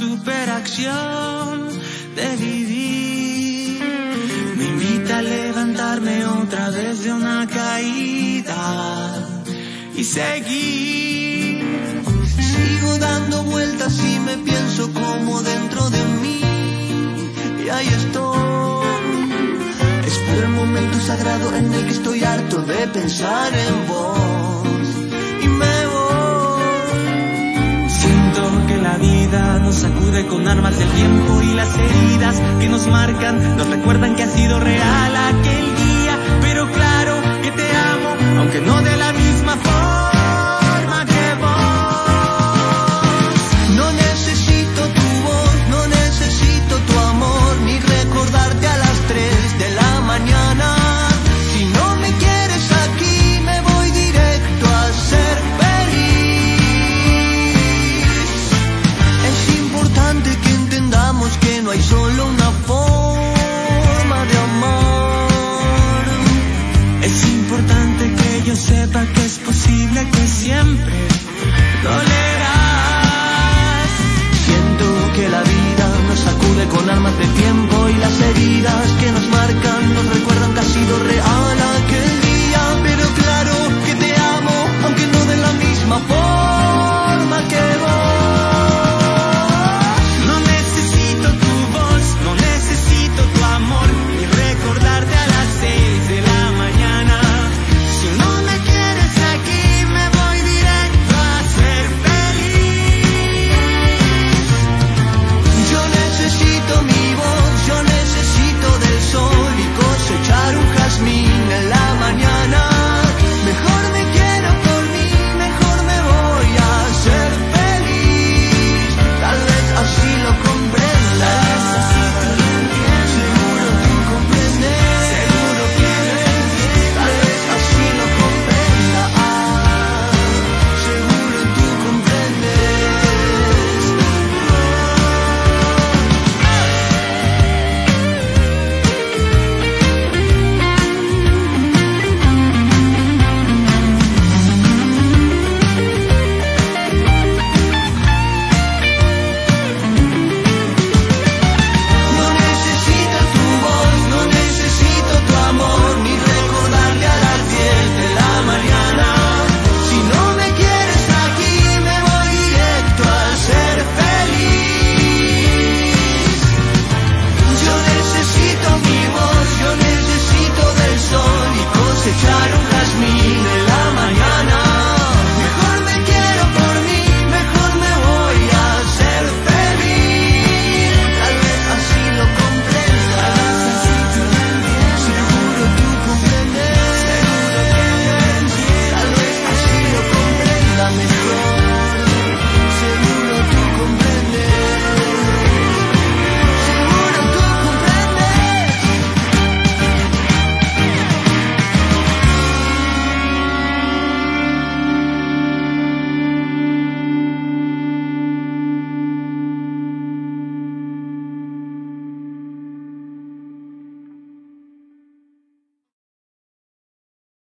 superacción de vivir. Me invita a levantarme otra vez de una caída y seguir. Sigo dando vueltas y me pienso como dentro de mí, y ahí estoy. Espero el momento sagrado en el que estoy harto de pensar en vos y me voy. Siento que la vida nos sacude con armas del tiempo, y las heridas que nos marcan nos recuerdan que ha sido real aquel día. Pero claro que te amo, aunque no de la misma forma que vos. No necesito tu voz, no necesito tu amor, ni recordarte a las 3 de la mañana. Si no me quieres aquí, me voy directo a ser feliz. Es importante que entendamos que no hay solo una forma de amar. Es importante que yo sepa que es posible, que siempre dolerás. Siento que la vida nos sacude con armas de tiempo, y las heridas que nos marcan nos recuerdan que ha sido real aquel día. Pero claro que te amo, aunque no de la misma forma que vos. No necesito tu voz, no necesito tu amor, ni recordarte a las 6 de la mañana. Si no me quieres aquí, me voy directo a ser feliz. Yo necesito mi voz, yo necesito del sol y cosechar un jazmín en la mañana. Mejor me quiero por mí, mejor me voy a ser feliz. Tal vez así lo comprendas. Seguro tú comprendes. Seguro que tal vez así lo comprendas. Seguro tú comprendes. No necesito tu voz, no necesito tu amor, ni recordarte a las 10 de la mañana. Si no me quieres aquí, me voy directo a ser feliz. Yo necesito mi voz, yo necesito del sol y cosechar un